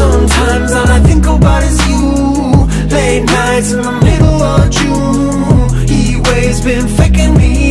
Sometimes all I think about is you. Late nights in the middle of June. Heat waves been faking me